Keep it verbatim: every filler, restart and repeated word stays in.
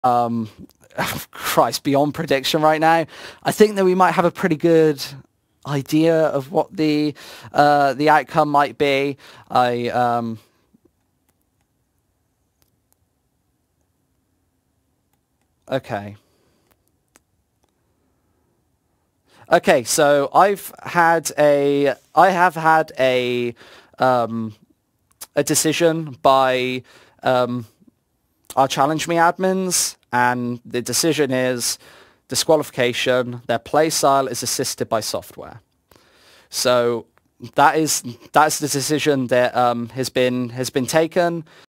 um, Christ, beyond prediction right now. I think that we might have a pretty good idea of what the uh, the outcome might be. I um, okay. Okay, so I've had a I have had a um, a decision by um, our Challenge Me admins, and the decision is disqualification. Their play style is assisted by software. So that is that's the decision that um, has been has been taken.